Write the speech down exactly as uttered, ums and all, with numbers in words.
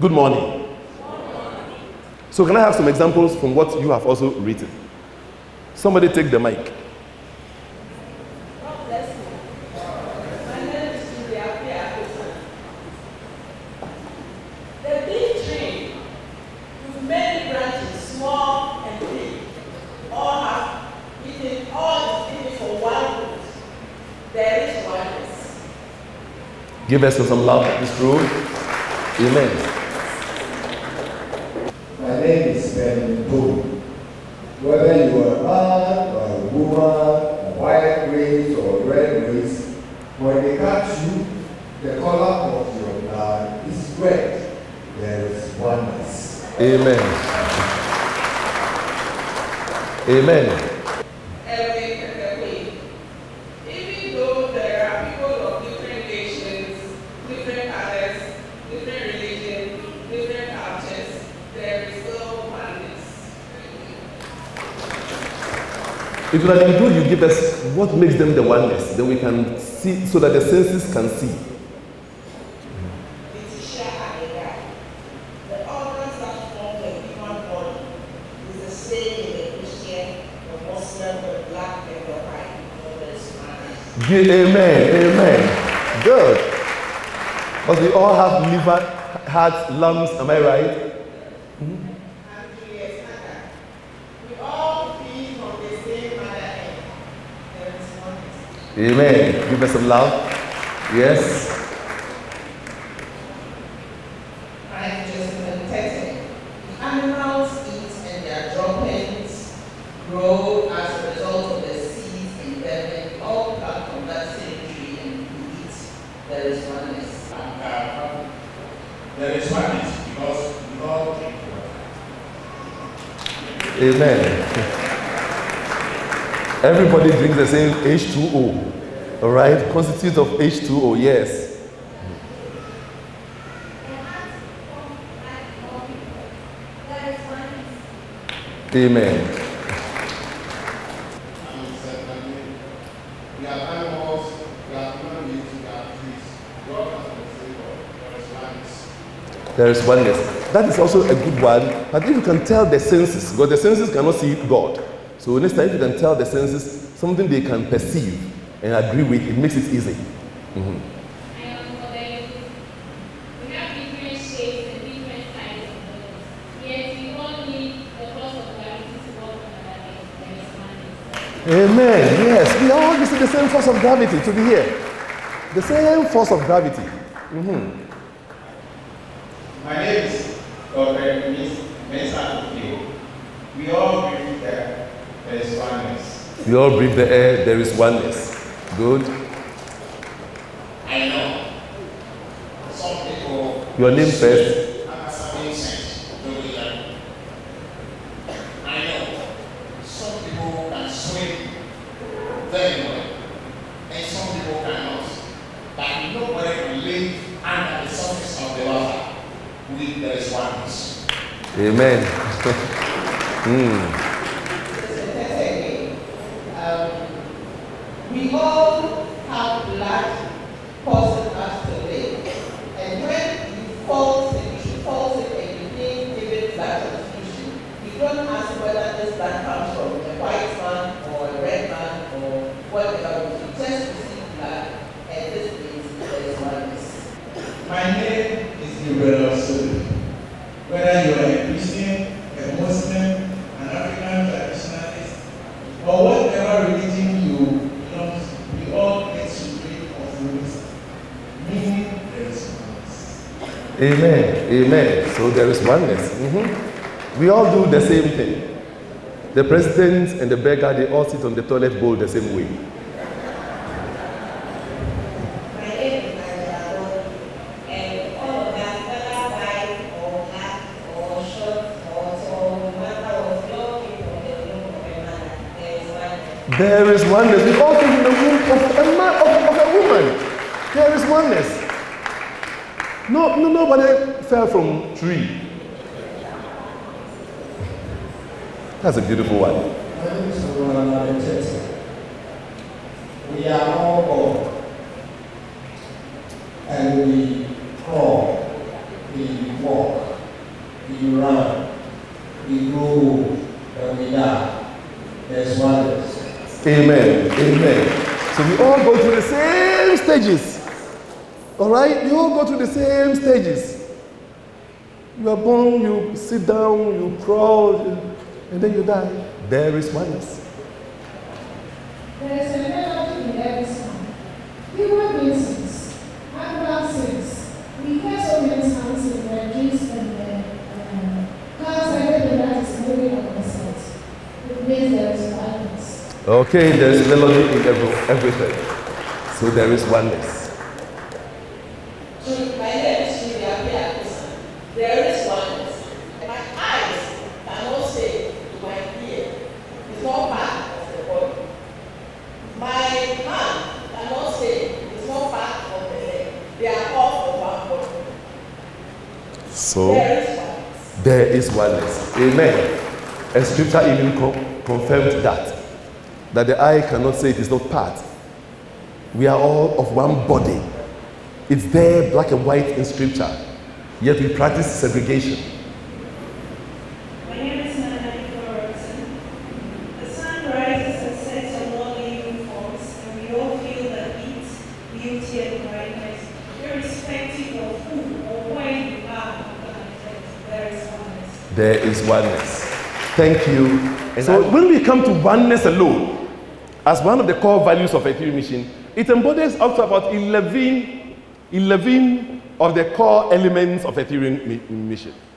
Good morning. So can I have some examples from what you have also written? Somebody take the mic. God bless you. My name is Julia Akosan. The big tree with many branches, small and big, all have eaten, all is eaten for one root. There is oneness. Give us some love in this room. Amen. My name is Ben Tony. Whether you are a man or a woman, a white race or a red race, when they catch you, the color of your blood is red. There is oneness. Amen. Amen. Every way. Even though there are people of different nations, different colors, different religions, different cultures, there is still oneness. If you are good, you give us what makes them the oneness, then we can see, so that the senses can see. Letitia Adega. The organs that form the human body is the same in the Christian, the Muslim, the black, and the white. There is oneness. Give- Amen. Amen. Good. But we all have liver, heart, lungs. Am I right? And Julius Naga. We all feed from the same mother egg. There is oneness. Amen. Give us some love. Yes. I'm Josephine Tete. Animals eat and their droppings grow as a result of the seeds in them, and all come from that same tree and we eat. There is oneness. And uh, there is oneness because we all drink water. Amen. Everybody drinks the same H two O. All right? Constitute of H two O. Yes. Amen. And certainly, we are animals, we are human beings, we are trees. We all come from the same God. There is oneness. There is oneness. That is also a good one. But if you can tell the senses, because the senses cannot see God. So next time, if you can tell the senses something they can perceive and agree with, it makes it easy. Mhm. I am for the we have different shapes and different sizes of bodies. Yet we all need the force of gravity to work on our lives. There is oneness. Amen. Yes, we all use the same force of gravity to be here. The same force of gravity. Mhm. My name is Doctor Mensah Okio. We all believe that there is oneness. We all breathe the air, there is oneness. Good. I know some people. Your name first. I know some people can swim very well, and some people cannot. But nobody can live under the surface of the water with there is oneness. Amen. mm. Um, we all have blood causing us to live. And when you fall sick, you fall sick and you need given blood transfusion, you don't ask whether this blood comes from a white man or a red man or whatever. You just receive blood, and this means there is oneness. My name is Gabriel Sulu. Whether you are a Christian, a Muslim, an African traditionalist, or whatever religion you belong to, we all get to drink of roots, meaning there is oneness. Amen. Amen. So there is oneness. Mhm. We all do the same thing. The president and the beggar, they all sit on the toilet bowl the same way. My name is Angela, and all of us, whether white or black or short or tall, no matter what, we all came from the womb of a man. There is oneness. There is oneness. We all came in the womb of a man, of, of a woman. There is oneness. No, no, nobody fell from tree. That's a beautiful one. My name is Roland Tete. We are all born, and we crawl, we walk, we run, we grow, and we die. There's oneness. Amen. Amen. So we all go through the same stages. All right? We all go through the same stages. You are born, you sit down, you crawl, and then you die. There is oneness. There is a melody in every song. Human beings sings, animal sings. We hear so many sounds in the trees and the uh, cars and everything that is moving on the side. It means there is oneness. Okay, there is melody in every, everything. So there is oneness. So my name is Julia Piakosa. There is oneness. And my eyes cannot say to my ear, it's not part of the body. My hand cannot say it's not part of the leg. They are all of one body. So There is oneness. there is oneness. Amen. And scripture even co- confirmed that. That the eye cannot say it is not part. We are all of one body. It's there, black and white in scripture. Yet we practice segregation. My name is Nana Robertson. The sun rises and sets on all living forms, and we all feel the heat, beauty, and brightness, irrespective of who or where you are on the planet. There is oneness. There is oneness. Thank you. And so when we come to oneness alone, as one of the core values of Ethereum Mission, it embodies up to about eleven, eleven of the core elements of Ethereum Mission.